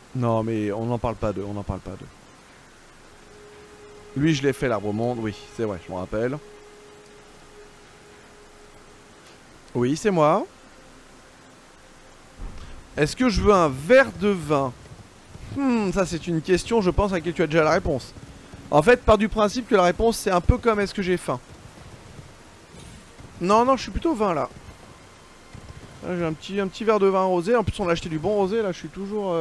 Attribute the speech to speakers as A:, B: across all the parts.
A: Non mais on n'en parle pas d'eux, on n'en parle pas d'eux. Lui je l'ai fait l'arbre monde, oui c'est vrai, je me rappelle. Oui c'est moi. Est-ce que je veux un verre de vin? Ça c'est une question je pense à laquelle tu as déjà la réponse. En fait part du principe que la réponse c'est un peu comme est-ce que j'ai faim. Non non je suis plutôt vin là. Là j'ai un petit verre de vin rosé, en plus on a acheté du bon rosé là, je suis toujours...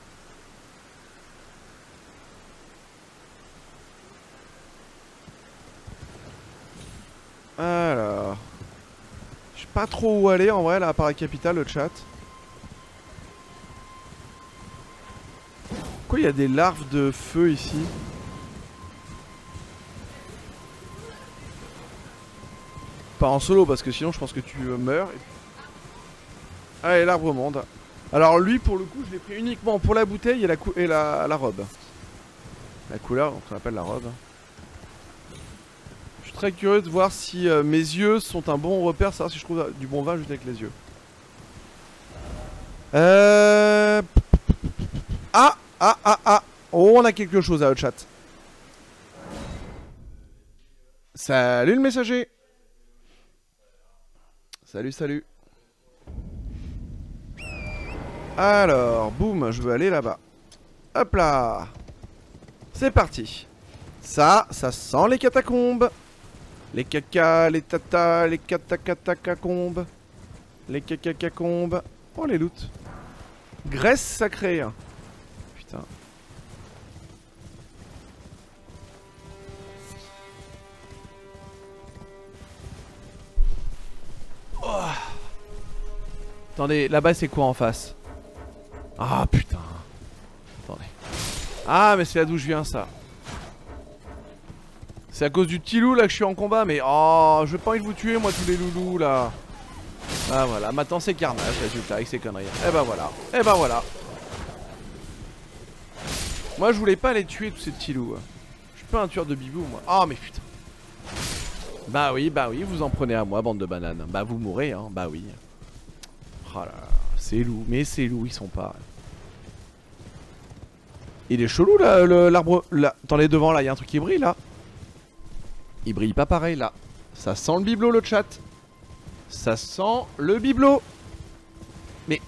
A: Alors... Je sais pas trop où aller en vrai là, à part la capitale, le chat. Pourquoi il y a des larves de feu ici? Pas en solo parce que sinon je pense que tu meurs. Allez l'arbre monde. Alors lui pour le coup je l'ai pris uniquement pour la bouteille et la robe. La couleur, donc on appelle la robe. Je suis très curieux de voir si mes yeux sont un bon repère, savoir si je trouve du bon vin juste avec les yeux. Ah. Oh, on a quelque chose à le chat. Salut le messager. Salut. Alors, boum, je veux aller là-bas. Hop là. C'est parti. Ça sent les catacombes. Les caca, les tata, les catacatacacombes. Les cacacacombes. Oh, les loots. Graisse sacrée. Putain. Oh. Attendez, là-bas c'est quoi en face? Ah putain. Attendez. Ah mais c'est là d'où je viens ça. C'est à cause du petit loup là que je suis en combat. Mais oh, je veux pas envie de vous tuer moi tous les loulous là. Ah voilà, maintenant c'est carnage résultat avec ces conneries. Et bah voilà. Moi je voulais pas les tuer tous ces petits loups. Je suis pas un tueur de bibou moi. Oh mais putain. Bah oui, vous en prenez à moi bande de bananes. Bah vous mourrez hein, bah oui. Oh là là, ces loups, mais ces loups ils sont pas... Il est chelou là, l'arbre... Attendez devant là, il y a un truc qui brille là. Il brille pas pareil là. Ça sent le bibelot le chat. Ça sent le bibelot. Mais...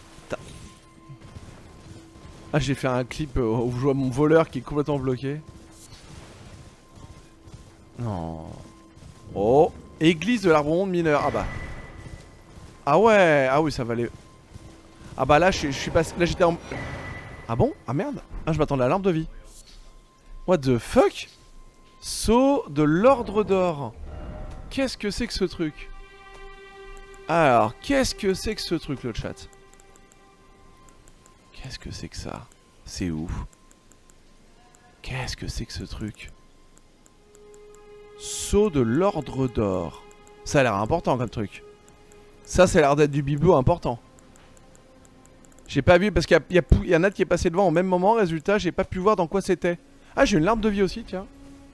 A: Ah j'ai fait un clip où je vois mon voleur qui est complètement bloqué. Non. Oh. Église de l'arbre monde mineur. Ah bah. Ah ouais. Ah oui ça va aller. Ah bah là je suis passé... Là j'étais en... Ah bon? Ah merde. Ah je m'attendais à l'arbre de vie. What the fuck? Sceau de l'ordre d'or. Qu'est-ce que c'est que ce truc? Alors, qu'est-ce que c'est que ce truc le chat? Qu'est-ce que c'est que ça? C'est où? Qu'est-ce que c'est que ce truc? Sceau de l'ordre d'or. Ça a l'air important comme truc. Ça a l'air d'être du bibelot important. J'ai pas vu parce qu'il y en a qui est passé devant au même moment. Résultat, j'ai pas pu voir dans quoi c'était. Ah, j'ai une larme de vie aussi, tiens.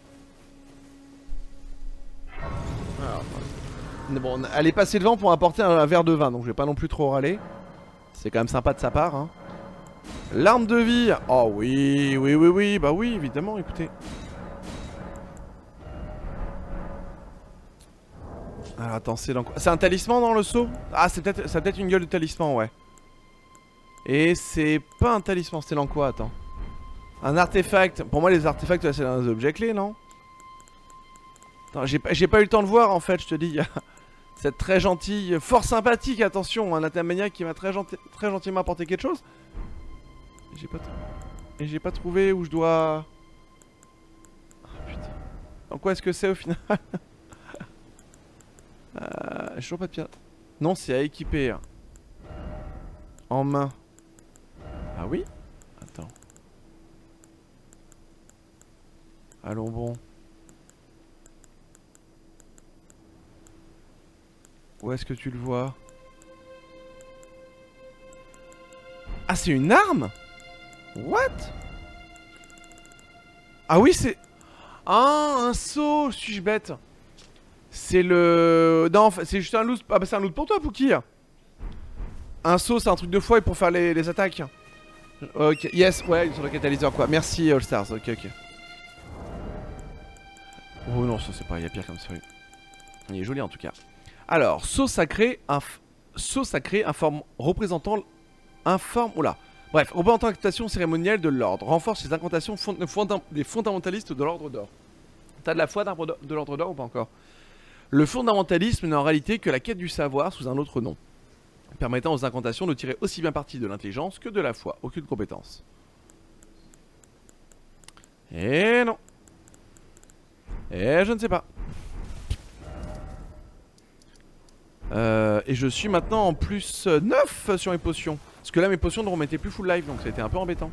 A: Alors, bon, elle est passée devant pour apporter un verre de vin, donc je vais pas non plus trop râler. C'est quand même sympa de sa part, hein. L'arme de vie. Oh oui, bah oui, évidemment, écoutez. Alors attends, c'est dans quoi? C'est un talisman dans le seau? Ah, c'est peut-être une gueule de talisman, ouais. Et c'est pas un talisman, c'est dans quoi? Attends. Un artefact. Pour moi, les artefacts, c'est dans les objets clés, non? Attends, j'ai pas eu le temps de voir, en fait, je te dis. Il y a cette très gentille, fort sympathique, attention, un Atamania qui m'a très gentiment apporté quelque chose. Et j'ai pas trouvé où je dois... Ah putain. Dans quoi est-ce que c'est au final? J'ai toujours pas de pierre. Non, c'est à équiper. En main. Ah oui? Attends. Allons bon. Où est-ce que tu le vois? Ah, c'est une arme? What? Ah oui, c'est... Ah, un seau. Suis-je bête? C'est le... Non, c'est juste un loot. Ah bah c'est un loot pour toi, Pookie. Un seau, c'est un truc de fouet pour faire les attaques. Ok, yes, ouais, sur le catalyseur quoi. Merci All Stars, ok, ok. Oh non, ça c'est pas, il y a pire comme ça. Il est joli en tout cas. Alors, sceau sacré, représentant oula. Bref, représentant l'acceptation cérémonielle de l'ordre. Renforce les incantations des fondamentalistes de l'ordre d'or. T'as de la foi de l'ordre d'or ou pas encore? Le fondamentalisme n'est en réalité que la quête du savoir sous un autre nom, permettant aux incantations de tirer aussi bien parti de l'intelligence que de la foi. Aucune compétence. Et non. Et je ne sais pas. Et je suis maintenant en plus 9 sur mes potions. Parce que là mes potions ne remettaient plus full life, donc ça a été un peu embêtant.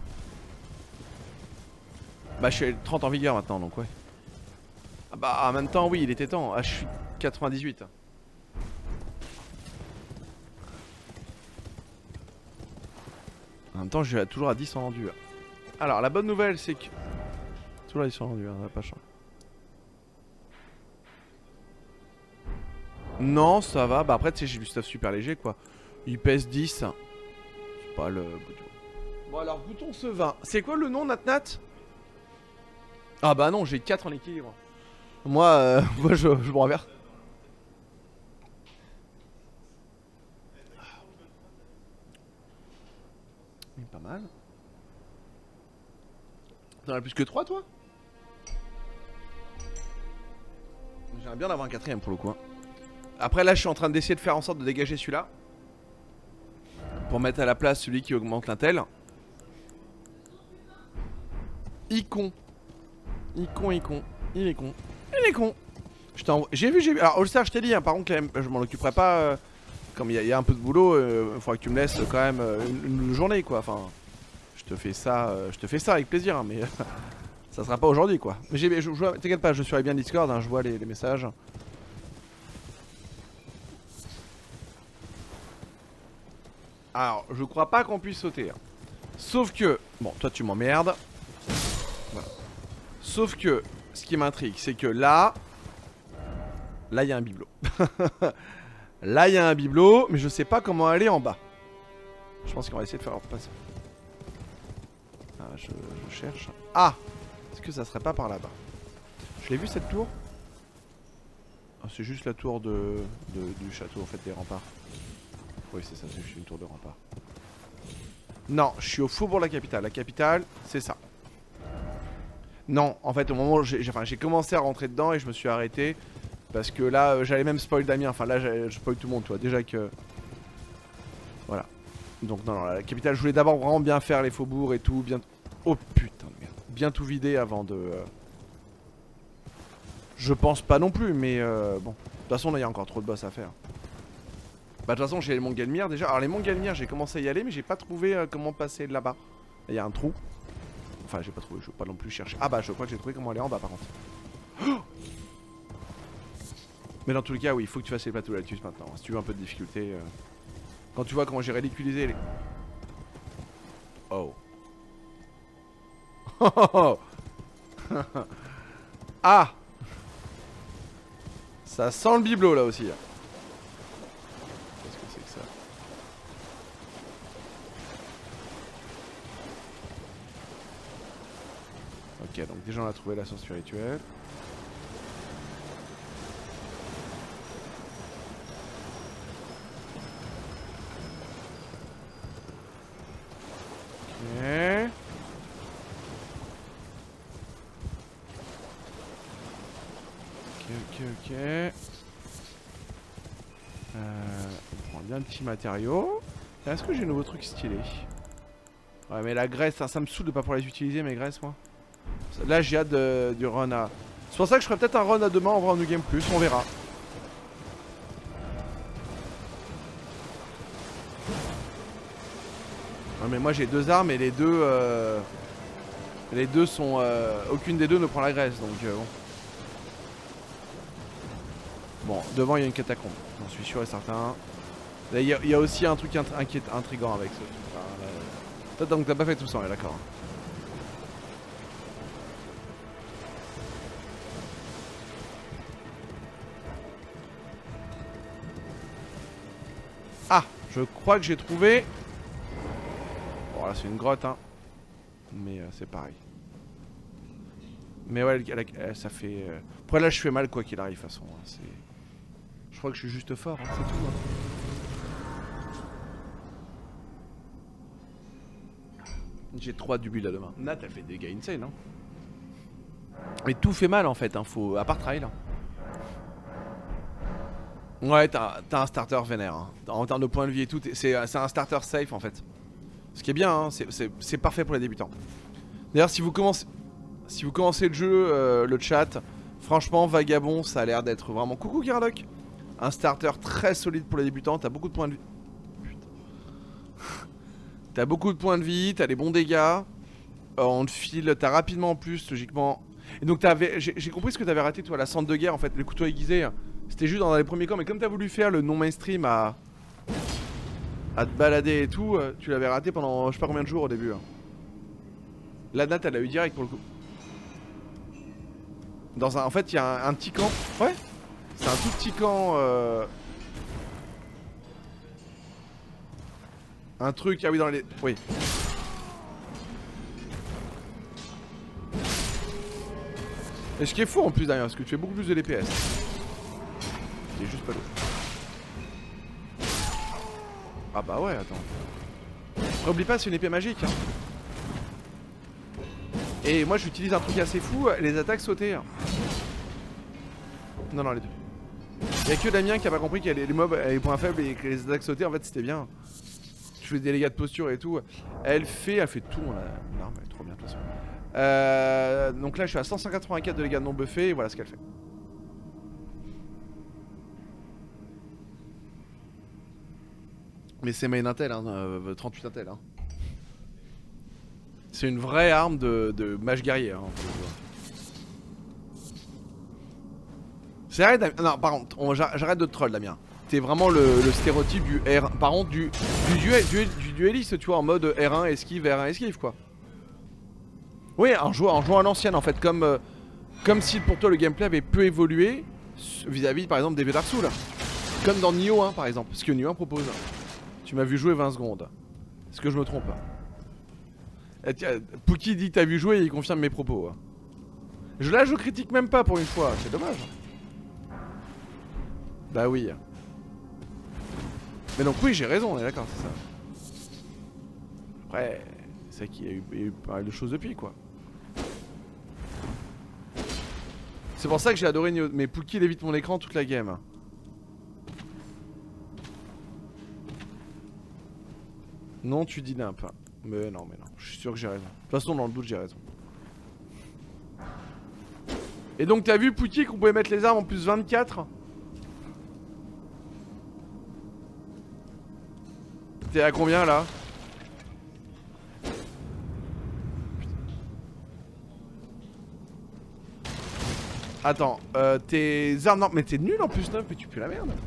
A: Bah je suis 30 en vigueur maintenant, donc ouais. Ah bah en même temps oui, il était temps. Ah je suis 98. En même temps je suis toujours à 10 en rendu. Alors la bonne nouvelle c'est que... Toujours à 10 en rendu, hein, ça va pas changer. Non, ça va. Bah après, tu sais, j'ai du stuff super léger quoi. Il pèse 10. C'est pas le. Bon, alors, goûtons ce vin. C'est quoi le nom, Nat? Ah bah non, j'ai 4 en équilibre. Moi, moi je me renverse. Pas mal. T'en as plus que 3 toi? J'aimerais bien d'avoir un quatrième pour le coup. Hein. Après là je suis en train d'essayer de faire en sorte de dégager celui-là. Pour mettre à la place celui qui augmente l'intel. Icon. Icon. Il est con. J'ai vu. Alors All Star je t'ai dit, hein, par contre je m'en occuperai pas. Comme il y a un peu de boulot, il faudra que tu me laisses quand même une journée quoi. Enfin, je te fais ça avec plaisir, hein, mais ça sera pas aujourd'hui quoi. Mais t'inquiète pas, je suis bien Discord, hein, je vois les messages. Alors, je crois pas qu'on puisse sauter. Hein. Sauf que... Bon, toi tu m'emmerdes. Voilà. Sauf que, ce qui m'intrigue, c'est que là... Là, il y a un bibelot. Là, il y a un bibelot, mais je sais pas comment aller en bas. Je pense qu'on va essayer de faire passer. Ah, je cherche. Ah! Est-ce que ça serait pas par là-bas? Je l'ai vu cette tour? Ah, c'est juste la tour du château, en fait, des remparts. Oui, c'est ça, c'est juste une tour de rempart. Non, je suis au faubourg de la capitale. La capitale, c'est ça. Non, en fait, au moment où j'ai commencé à rentrer dedans et je me suis arrêté. Parce que là, j'allais même spoil Damien. Enfin, là, je spoil tout le monde, toi. Déjà que... Voilà. Donc, non, la capitale, je voulais d'abord vraiment bien faire les faubourgs et tout. Bien... Oh, putain de merde. Bien tout vider avant de... Je pense pas non plus, mais bon. De toute façon, là, il y a encore trop de boss à faire. Bah de toute façon j'ai les monts Gelmir déjà. Alors les monts Gelmir j'ai commencé à y aller mais j'ai pas trouvé comment passer de là-bas. Il y a un trou. Enfin j'ai pas trouvé, je veux pas non plus chercher. Ah bah je crois que j'ai trouvé comment aller en bas par contre. Oh, mais dans tous les cas oui il faut que tu fasses les plateaux là-dessus maintenant. Si tu veux un peu de difficulté. Quand tu vois comment j'ai ridiculisé les... Oh. Ah. Ça sent le bibelot là aussi. Là. Ok, donc déjà on a trouvé la source spirituelle. Ok. Ok. On prend bien le petit matériau. Est-ce que j'ai un nouveau truc stylé? Ouais mais la graisse, ça me saoule de pas pouvoir les utiliser mes graisses moi. Là j'ai hâte du run à... C'est pour ça que je ferai peut-être un run à demain en vrai en New Game Plus, on verra. Non mais moi j'ai deux armes et les deux sont... aucune des deux ne prend la graisse donc bon. Bon, devant il y a une catacombe, j'en suis sûr et certain. Là il y a aussi un truc intriguant avec ce truc. Toi donc t'as pas fait tout ça, on est d'accord. Ah, je crois que j'ai trouvé... Oh Voilà, c'est une grotte, hein. Mais c'est pareil. Mais ouais, ça fait... Après là, je fais mal quoi qu'il arrive, de toute façon. Hein, je crois que je suis juste fort, hein, c'est tout. Hein. J'ai 3 du build à demain. Nat, elle fait des dégâts insane, hein. Mais tout fait mal en fait, hein. Faut... à part trail. Hein. Ouais, t'as un starter vénère. Hein. En termes de points de vie et tout, c'est un starter safe en fait. Ce qui est bien, hein, c'est parfait pour les débutants. D'ailleurs, si vous commencez le jeu, le chat, franchement, Vagabond, ça a l'air d'être vraiment... Coucou Garlock. Un starter très solide pour les débutants, t'as beaucoup de points de vie. Putain. T'as beaucoup de points de vie, t'as des bons dégâts. On te file, t'as rapidement en plus, logiquement. Et donc j'ai compris ce que t'avais raté toi, la centre de guerre en fait, le couteau aiguisé. C'était juste dans les premiers camps, mais comme t'as voulu faire le non mainstream à te balader et tout, tu l'avais raté pendant je sais pas combien de jours au début. Hein. La Nat elle a eu direct pour le coup. En fait il y a un petit camp. Ouais. C'est un tout petit camp. Un truc, ah oui dans les... Oui. Et ce qui est fou en plus d'ailleurs, parce que tu fais beaucoup plus de DPS. C'est juste pas l'eau. Ah bah ouais, attends. N'oublie pas, c'est une épée magique. Hein. Et moi j'utilise un truc assez fou, les attaques sautées. Hein. Non, les deux. Y'a que Damien qui a pas compris qu'il y a les mobs avec les points faibles et que les attaques sautées en fait c'était bien. Tu fais des dégâts de posture et tout. Elle fait tout. Non, mais elle est trop bien de toute façon. Donc là je suis à 184 de dégâts non buffés et voilà ce qu'elle fait. Mais c'est main intel, hein, 38 intel. Hein. C'est une vraie arme de mage guerrier. Hein, c'est vrai, Damien. Non, par contre, j'arrête de te troll, Damien. T'es vraiment le stéréotype du R1. Par contre, du dueliste, tu vois, en mode R1 esquive, R1 esquive, quoi. Oui, en jouant à l'ancienne, en fait, comme si pour toi le gameplay avait peu évolué vis-à-vis, par exemple, des Dark Souls. Comme dans Nioh 1, par exemple, ce que Nioh 1 propose. Tu m'as vu jouer 20 secondes. Est-ce que je me trompe? Pookie dit que t'as vu jouer et il confirme mes propos. Là, je critique même pas pour une fois, c'est dommage. Bah oui. Mais donc oui, j'ai raison, on est d'accord, c'est ça. Après, c'est vrai qu'il y a eu pas mal de choses depuis, quoi. C'est pour ça que j'ai adoré Nioh. Mais Pookie, il évite mon écran toute la game. Non, tu dis nimp. Mais non, je suis sûr que j'ai raison. De toute façon, dans le doute, j'ai raison. Et donc, t'as vu, Pookie, qu'on pouvait mettre les armes en plus 24? T'es à combien, là? Attends, tes armes... Non, mais t'es nul en plus 9, mais tu pues la merde.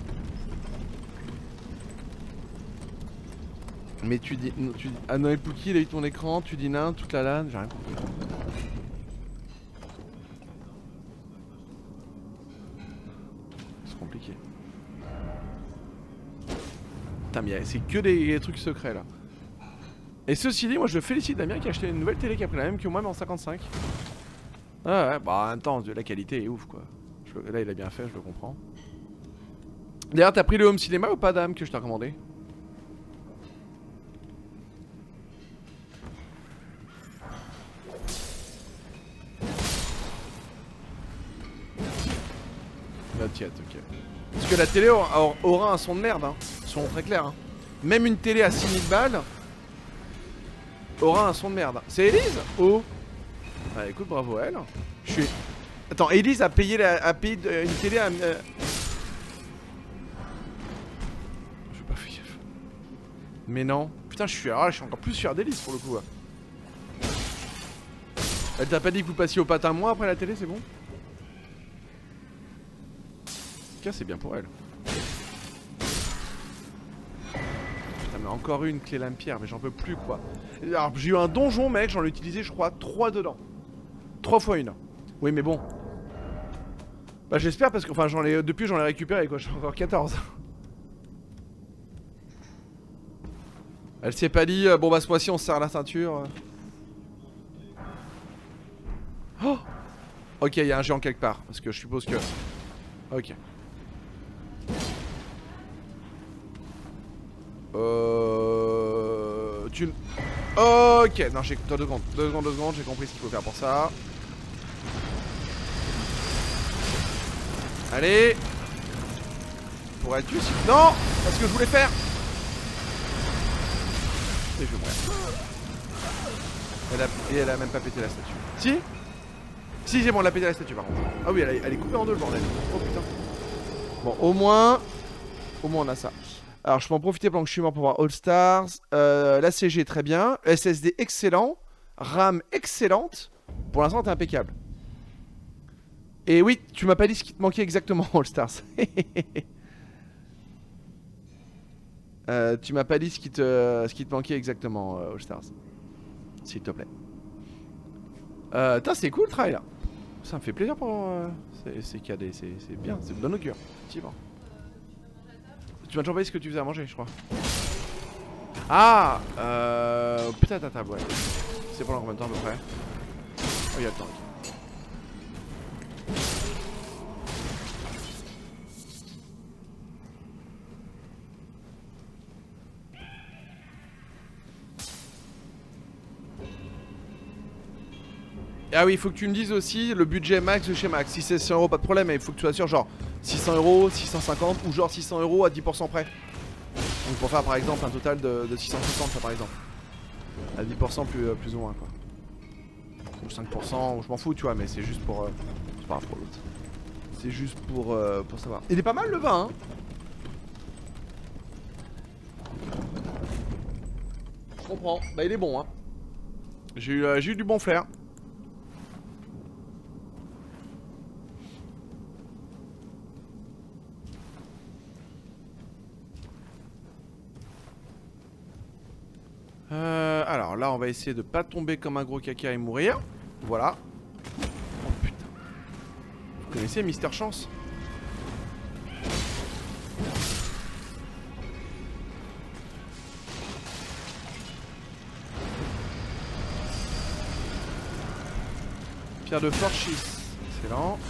A: Mais tu dis... Ah non, Pookie, il a eu ton écran, tu dis nain, toute la LAN, j'ai rien compris. C'est compliqué. Putain, mais c'est que des trucs secrets, là. Et ceci dit, moi je félicite Damien qui a acheté une nouvelle télé qui a pris la même que moi, mais en 55. Ah ouais, bah en même temps, la qualité est ouf, quoi. Là, il a bien fait, je le comprends. D'ailleurs, t'as pris le home cinéma ou pas, Dame, que je t'ai recommandé? La tiette, ok. Parce que la télé aura un son de merde, hein. Son très clair, hein. Même une télé à 6000 balles aura un son de merde. C'est Elise? Oh. Bah écoute, bravo à elle. Je suis... Attends, Elise a payé une télé à... Je vais pas faire gaffe. Mais non. Putain, je suis encore plus fier d'Elise pour le coup. Elle t'a pas dit que vous passiez au patin moi après la télé, c'est bon? En tout cas, c'est bien pour elle. Putain, mais encore une clé lame-pierre, mais j'en peux plus, quoi. Alors, j'ai eu un donjon, mec, j'en ai utilisé, je crois, 3 dedans. 3 fois une. Oui, mais bon. Bah, j'espère parce que, enfin, depuis, j'en ai récupéré, quoi. J'en ai encore 14. Elle s'est pas dit, bon bah ce mois-ci on se serre la ceinture. Oh, ok, il y a un géant quelque part. Parce que je suppose que... Ok. Tu... Ok, non j'ai... 2 secondes, 2 secondes, j'ai compris ce qu'il faut faire pour ça. Allez. Pourrais-tu si... Non. Parce que je voulais faire. Et je vais mourir. Elle a même pas pété la statue. Si. Si, c'est bon, elle a pété la statue par contre. Ah oui, elle est coupée en deux le bordel. Oh putain. Bon, au moins on a ça. Alors je peux en profiter pendant que je suis mort pour voir All Stars. La CG très bien. SSD excellent. RAM excellente. Pour l'instant t'es impeccable. Et oui, tu m'as pas dit ce qui te manquait exactement All Stars. Tu m'as pas dit ce qui te manquait exactement All Stars. S'il te plaît. Putain c'est cool le travail là. Ça me fait plaisir pour... c'est cadet, c'est bien, c'est de bon augure. Effectivement. Tu m'as toujours pas dit ce que tu faisais à manger, je crois. Ah peut-être à table, ouais. C'est pendant combien de temps à peu près? Oh, il y a le temps, ok. Ah oui, il faut que tu me dises aussi le budget max de chez Max. Si c'est 100 €, pas de problème, mais il faut que tu sois sûr, genre 600 €, 650 ou genre 600 € à 10% près. Donc pour faire par exemple un total de 660 ça par exemple. À 10% plus ou moins quoi. Ou 5%, ou je m'en fous tu vois, mais c'est juste pour... c'est pas grave pour l'autre. C'est juste pour savoir. Il est pas mal le vin hein. Je comprends, bah il est bon hein. J'ai eu du bon flair. Alors là on va essayer de pas tomber comme un gros caca et mourir. Voilà. Oh putain. Vous connaissez Mister Chance? Pierre de Forchis. Excellent.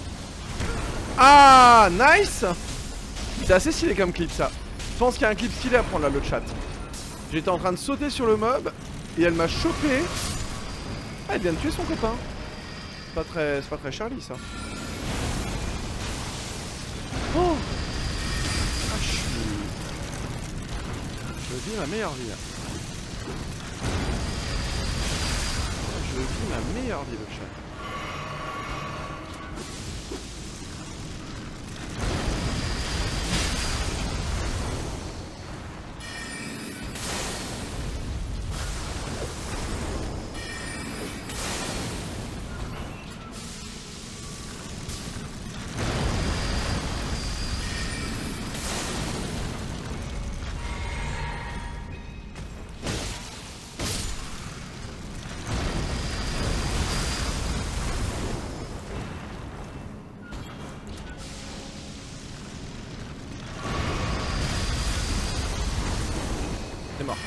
A: Ah nice. C'est assez stylé comme clip ça. Je pense qu'il y a un clip stylé à prendre là le chat. J'étais en train de sauter sur le mob et elle m'a chopé. Ah, elle vient de tuer son copain. C'est pas très Charlie ça. Oh ah, je vis ma meilleure vie là. Je vis ma meilleure vie le chat. C'est mort.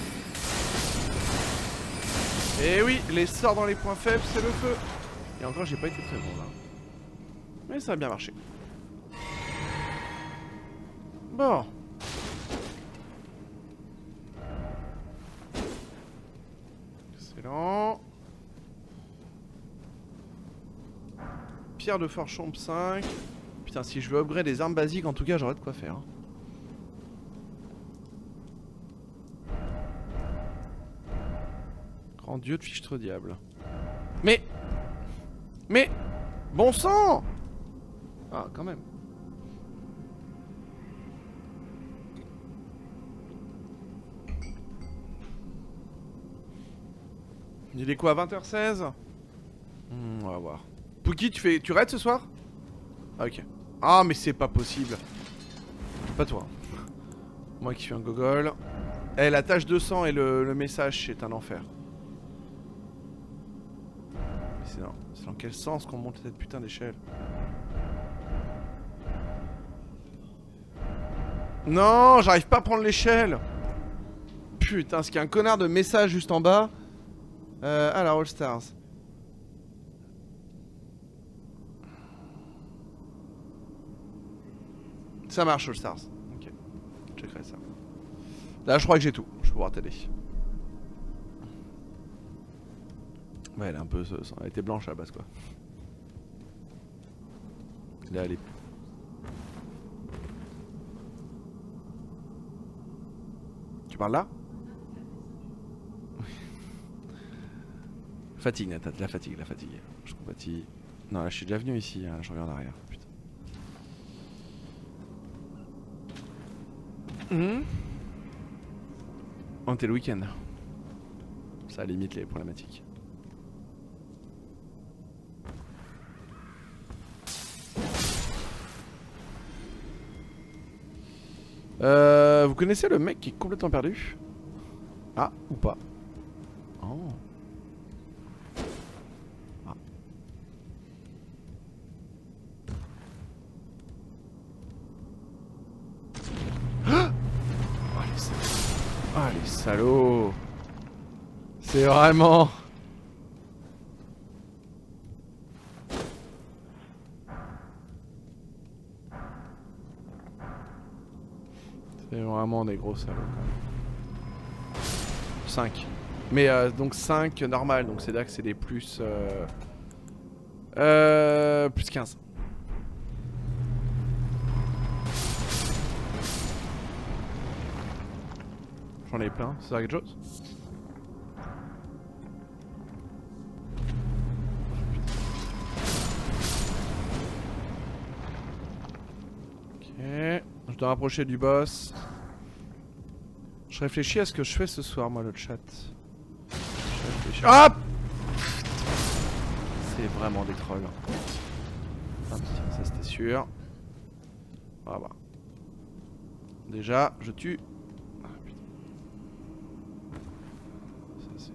A: Et oui, les sorts dans les points faibles, c'est le feu. Et encore, j'ai pas été très bon là. Mais ça a bien marché. Bon. Excellent. Pierre de Forchompe 5. Putain, si je veux upgrade des armes basiques, en tout cas, j'aurais de quoi faire. Grand dieu de fichtre diable. Mais bon sang. Ah, quand même. Il est quoi, 20h16? On va voir. Pookie, tu raides ce soir? Ah, ok. Ah, mais c'est pas possible. Pas toi. Moi qui suis un gogol. Eh, la tâche de sang et le message, c'est un enfer. C'est dans quel sens qu'on monte cette putain d'échelle? Non, j'arrive pas à prendre l'échelle. putain, est-ce qu'il y a un connard de message juste en bas? Alors, All Stars. Ça marche, All Stars. Ok, je checkerai ça. Là, je crois que j'ai tout. Je vais pouvoir t'aider. Ouais, elle est un peu. Elle était blanche à la base, quoi. Là, elle est. Tu parles là? Fatigue, Nathan, la fatigue. Je compatis. Non, là, je suis déjà venu ici, hein, je reviens en arrière. Putain. On était le week-end. Ça limite les problématiques. Vous connaissez le mec qui est complètement perdu? Ah, ou pas. Oh. Ah. Ah les salauds. C'est vraiment... C'est vraiment des gros salauds quand même. 5. Mais donc 5 normal, donc c'est là que c'est des plus... plus 15. J'en ai plein, ça sert à quelque chose? Ok, je dois rapprocher du boss. Je réfléchis à ce que je fais ce soir, moi, le chat. Ah! C'est vraiment des trolls. Ah, ça c'était sûr. Voilà. Déjà, je tue. Ah, putain. Ça c'est...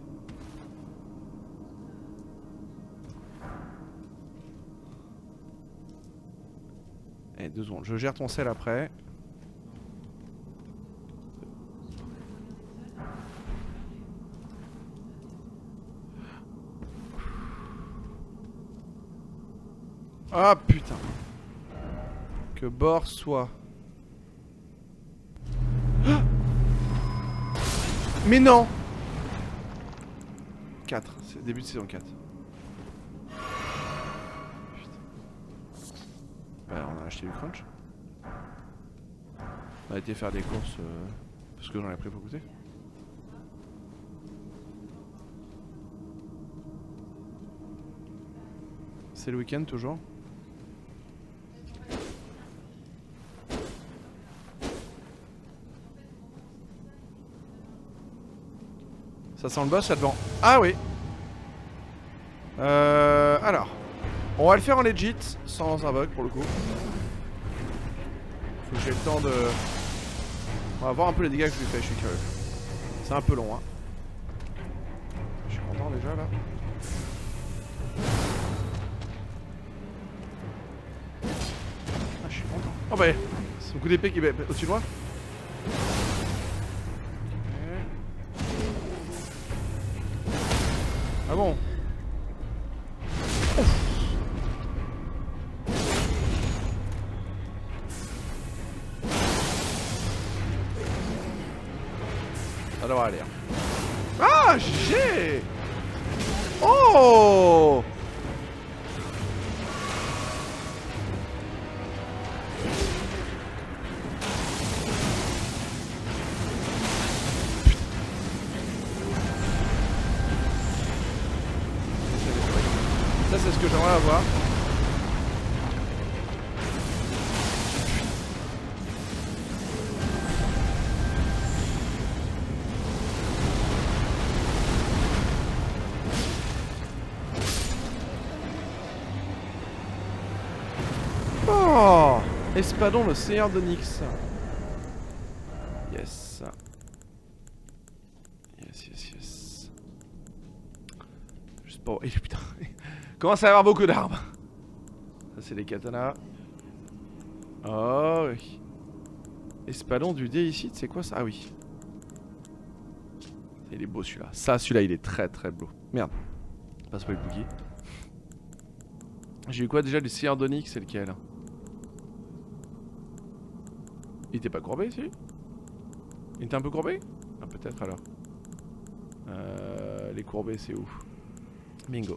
A: Eh, 2 secondes. Je gère ton sel après. Ah putain. Que bord soit. Ah, mais non. 4, c'est début de saison 4. Putain. Bah on a acheté du crunch. On a été faire des courses parce que j'en ai pris pour goûter. C'est le week-end toujours. Ça sent le boss là-devant. Ah oui. Alors. On va le faire en legit, sans un bug pour le coup. Faut que j'ai le temps de... On va voir un peu les dégâts que je lui fais, je suis curieux. C'est un peu long, hein. Je suis content déjà là. Ah, je suis content. Oh bah, c'est un coup d'épée qui est au-dessus de moi. Ah bon? Ça devrait aller. Ah, GG! Oh! Ça, c'est ce que j'aimerais avoir. Oh! Espadon, le seigneur de Nyx. Yes. Yes. Juste pour... Eh, putain. Commence à y avoir beaucoup d'armes. Ça, c'est les katanas. Oh oui. Espadon du déicide, c'est quoi ça? Ah oui. Il est beau celui-là. Ça, celui-là, il est très très beau. Merde. Passe pas le boogie. J'ai eu quoi déjà? Du Seigneur d'Onyx, c'est lequel? Il était pas courbé, si? Il était un peu courbé? Ah, peut-être alors. Les courbés, c'est ouf. Bingo.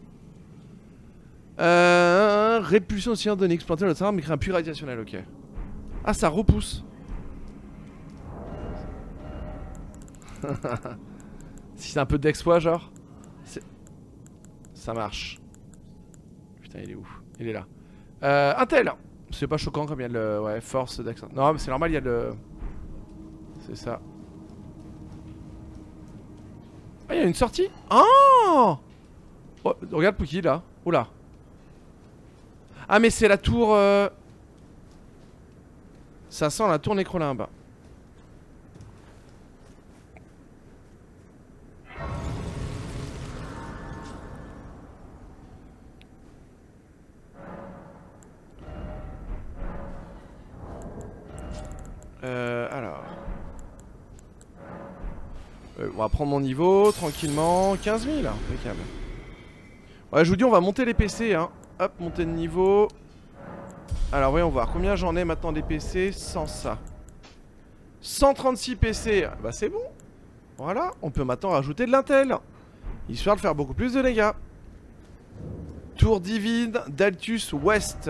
A: Répulsion au Seigneur d'Onyx. Planter notre arme et créer un puits radiationnel, ok. Ah, ça repousse. Si c'est un peu d'exploit, genre. Ça marche. Putain, il est ouf. Il est là. Intel. C'est pas choquant comme il y a le. Ouais, force d'accent. Non, mais c'est normal, il y a le. C'est ça. Ah, il y a une sortie. Oh, regarde Pookie là. Oula. Ah, mais c'est la tour. Ça sent la tour Nécrolimbe. Alors. On va prendre mon niveau tranquillement. 15 000, impeccable. Ouais, je vous dis, on va monter les PC, hein. Hop, monter de niveau. Alors, voyons voir. Combien j'en ai maintenant des PC sans ça? 136 PC. Bah, c'est bon. Voilà. On peut maintenant rajouter de l'intel. Histoire de faire beaucoup plus de dégâts. Tour divine d'Altus Ouest.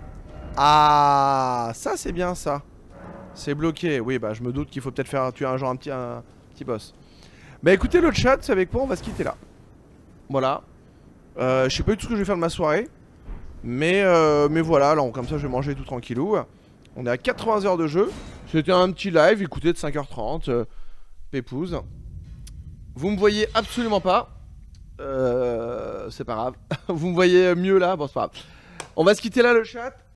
A: Ah, ça, c'est bien, ça. C'est bloqué. Oui, bah, je me doute qu'il faut peut-être faire tuer un petit boss. Bah, écoutez, le chat, c'est avec quoi on va se quitter là. Voilà. Je sais pas du tout ce que je vais faire de ma soirée. Mais voilà, là, comme ça je vais manger tout tranquillou. On est à 80 heures de jeu. C'était un petit live, écoutez, de 5h30. Pépouze. Vous me voyez absolument pas. C'est pas grave. Vous me voyez mieux là, bon c'est pas grave. On va se quitter là le chat.